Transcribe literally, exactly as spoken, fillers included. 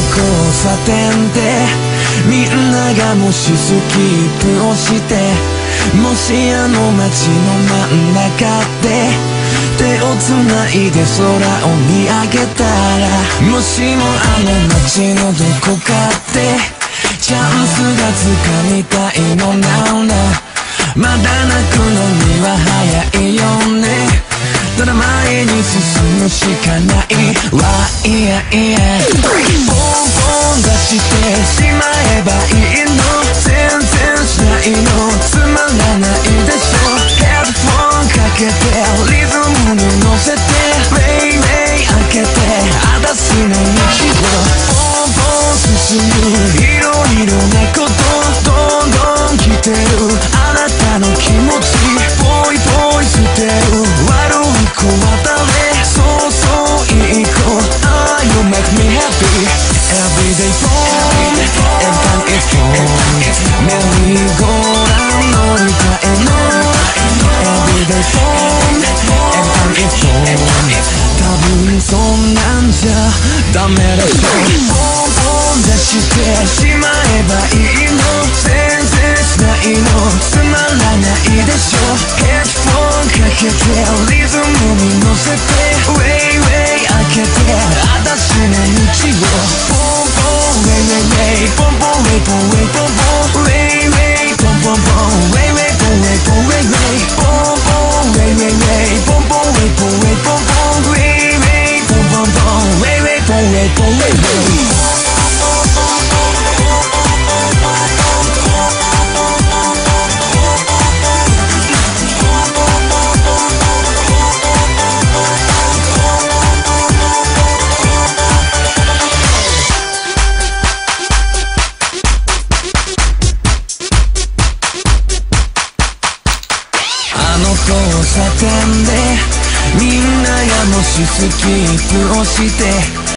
交差点でみんながもしスキップをして、もしあの街の真ん中で手をつないで空を見上げたら、もしもあの街のどこかでチャンスがつかみたいのなら、まだ泣くのには早いよね。ただ前に進むしかないわ。いやいやポンポン出してしまえばいいの。全然しないのつまらないでしょ。ヘッドフォンかけてリズムに乗せてウェイウェイ開けて裸足の道をポンポン進む。いろいろなことどんどん来てるあなたの気持ちぽいぽい捨てる。悪い子は誰そうそういい子 Ah, you make me happy Everyday phone Every time it's phone メリーゴーランド乗り換えの Everyday phone Every time it's phone 多分そんなんじゃダメでしょ。ポンポン出してしまえばいいの。全然しないのつまらないでしょ。ヘッドフォンかけてリズムに乗せてウェイウェイ開けて裸足の道をポンポンウェイウェイウェイポンポンウェイポンウェイポンポンウェイウェイポンポンポンウェイウェイポンウェイポンウェイウェイポンポンウェイウェイウェイポンポンウェイポンウェイポンポンウェイウェイポンポンポンウェイウェイポンウェイポンウェイウェイ。交差点でみんながもしスキップをして